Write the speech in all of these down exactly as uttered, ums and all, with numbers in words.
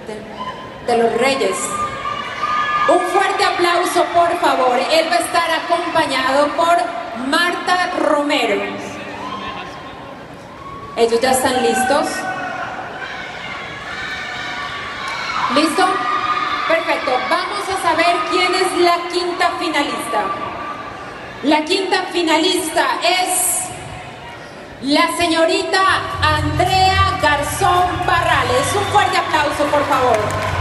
frente de los Reyes. Un fuerte aplauso, por favor. Él va a estar acompañado por Marta Romero. Ellos ya están listos. ¿Listo? Perfecto. Vamos a saber quién es la quinta finalista. La quinta finalista es la señorita Andrea Garzón Barrales. Un fuerte aplauso, por favor.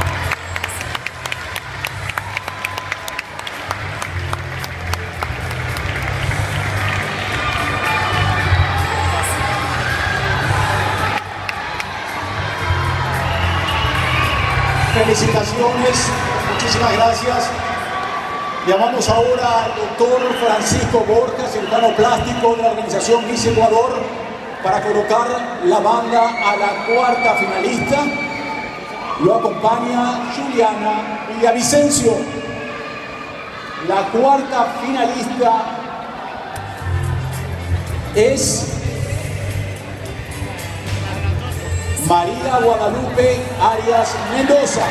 Felicitaciones, muchísimas gracias. Llamamos ahora al doctor Francisco Borja, cirujano plástico de la organización Miss Ecuador, para colocar la banda a la cuarta finalista. Lo acompaña Juliana Villavicencio. La cuarta finalista es María Guadalupe Arias Mendoza.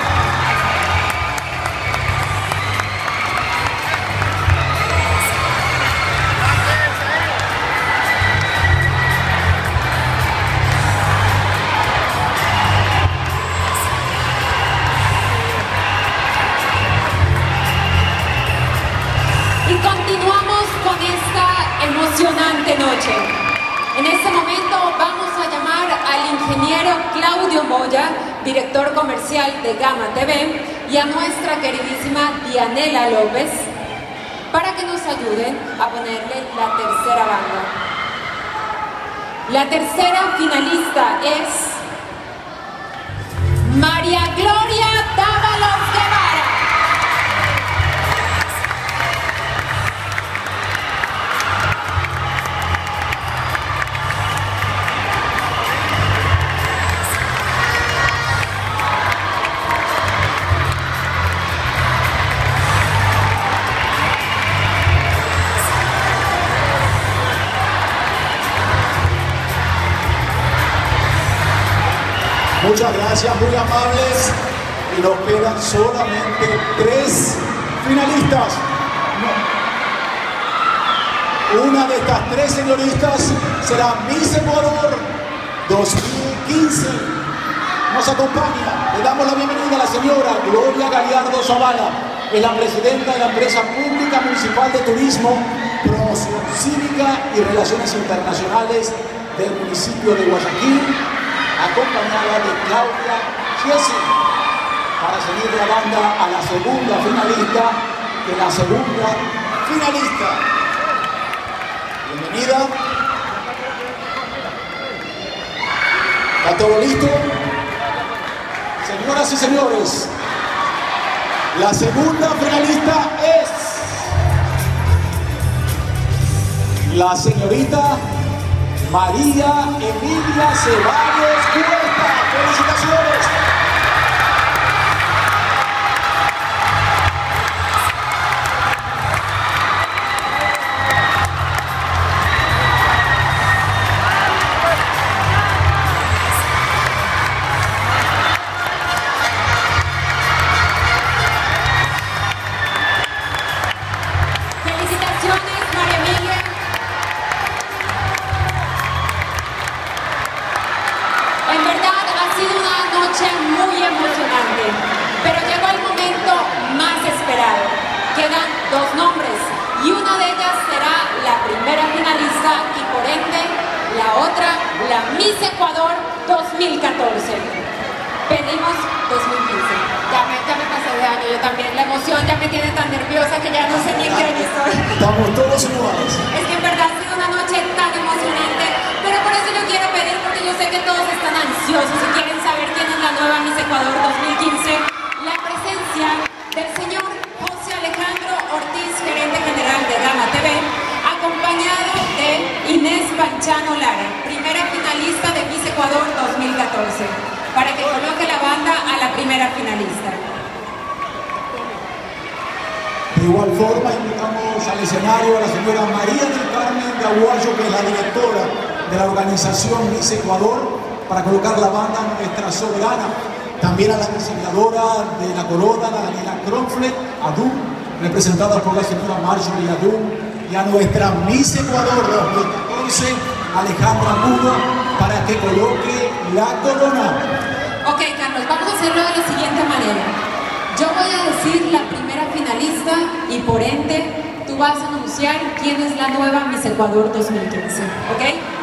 Y continuamos con esta emocionante noche. En este momento vamos a llamar al ingeniero Claudio Moya, director comercial de Gama T V, y a nuestra queridísima Dianela López, para que nos ayuden a ponerle la tercera banda. La tercera finalista es María Gloria Dávalos Guevara. Muchas gracias, muy amables. Y nos quedan solamente tres finalistas. No. Una de estas tres señoritas será Miss Ecuador dos mil quince. Nos acompaña, le damos la bienvenida a la señora Gloria Gallardo Zavala, es la presidenta de la empresa pública municipal de turismo, promoción cívica y relaciones internacionales del municipio de Guayaquil, acompañada de Claudia Chiesi, para seguir la banda a la segunda finalista, que la segunda finalista. Bienvenida. ¿Está todo listo? Señoras y señores, la segunda finalista es la señorita María Emilia Ceballos Cuesta. ¡Felicitaciones! Quedan dos nombres y una de ellas será la primera finalista y por ende la otra, la Miss Ecuador dos mil catorce. Pedimos dos mil quince. Ya me, ya me pasé de año, yo también. La emoción ya me tiene tan nerviosa que ya no sé ni en qué año estoy. Estamos todos iguales. Es que en verdad ha sido una noche tan emocionante, pero por eso yo quiero pedir, porque yo sé que todos están ansiosos y quieren saber quién es la nueva Miss Ecuador dos mil quince, la presencia del señor José Alejandro Ortiz, gerente general de Gama T V, acompañado de Inés Panchano Lara, primera finalista de Miss Ecuador dos mil catorce, para que coloque la banda a la primera finalista. De igual forma, invitamos al escenario a la señora María del Carmen Gaguayo, que es la directora de la organización Miss Ecuador, para colocar la banda Nuestra Soberana. También a la diseñadora de la corona, la Daniela Kronflet, Adú, representada por la señora Marjorie Adú, y a nuestra Miss Ecuador dos mil catorce, Alejandra Mudo, para que coloque la corona. Ok, Carlos, vamos a hacerlo de la siguiente manera. Yo voy a decir la primera finalista y por ende tú vas a anunciar quién es la nueva Miss Ecuador dos mil quince, ¿ok?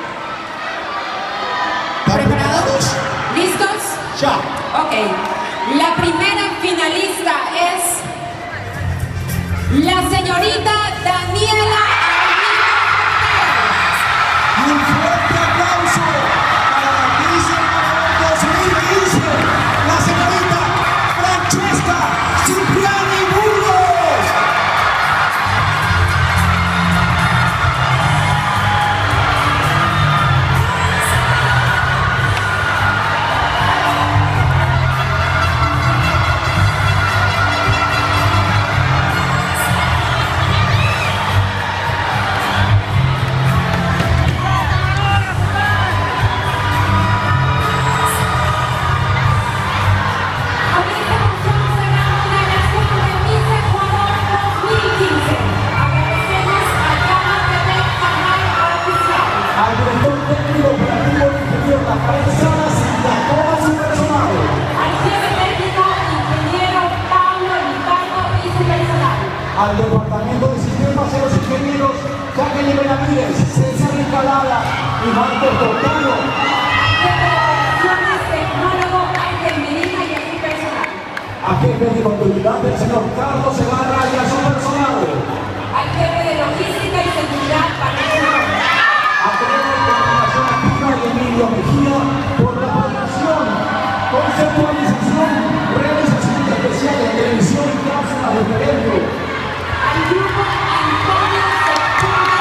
¿Preparados? ¿Listos? Ya. Ok. La primera finalista es la señorita Daniela. Y un fuerte aplauso para la Miss Ecuador dos mil quince, la señorita Francesca Cipriani Burgos. Al Departamento de Sistemas de los Ingenieros, Jacqueline Benavides, César Escalada y Marcos Tortano. Tecnólogo Ángel Medina y a su personal. A jefe de contabilidad del señor Carlos Segarra y a su personal. Al jefe de logística y seguridad para el señor. A jefe de comunicación activa y Emilio Mejía por la producción, conceptualización, realización de especiales, televisión y cápsulas de evento. Al grupo Antonio Sepúlveda.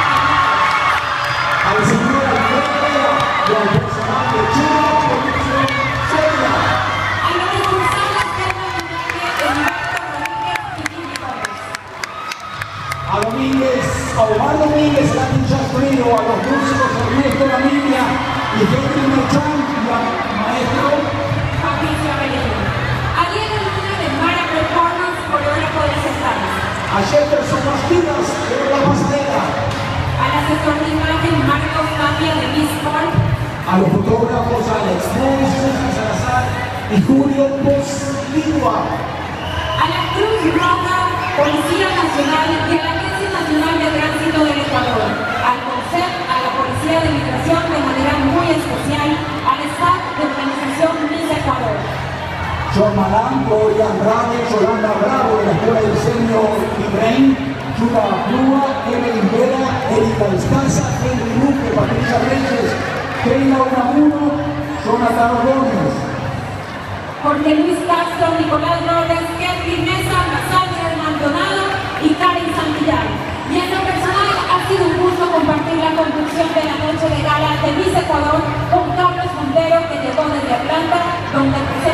Al señor Alfredo Vera y al personal de Chile Producción Seria. A los responsables del gabinete Humberto Rodríguez y Jimmy Torres. A Domínguez, a Omar Domínguez, Latin Jazz Trio, a los músicos Ernesto Lamilla y Henry Merchán y al maestro Fabricio Arellano. A Diego Luna de Mara Performance, coreógrafo de Cesana. a Jefferson Bastidas de la Pasadera, Al asesor de imagen Marcos Tapia de Miss Corp. a los fotógrafos Alex Mons, César Salazar y Julio Postigua, A la Cruz Roja, Policía Nacional y a la Agencia Nacional de Tránsito del Ecuador. Al CONCEP, a la Policía de Migración de manera muy especial, al staff de Organización Miss Ecuador. John Malán, Gloria Andrade, Yolanda Bravo de la Escuela de Diseño Ibrahim, Yuka Plúa, Evelyn Vera, Erika Descansa, Henry Luque, Patricia Reyes, Keila Unamuno, Jonathan Ordóñez. Jorge Luis Castro, Nicolás Robles, Kevin Mesa, Sandra Maldonado y Karen Santillán. Y en lo personal ha sido un gusto compartir la conducción de la noche de gala de Miss Ecuador con Carlos Montero, que llegó desde Atlanta, donde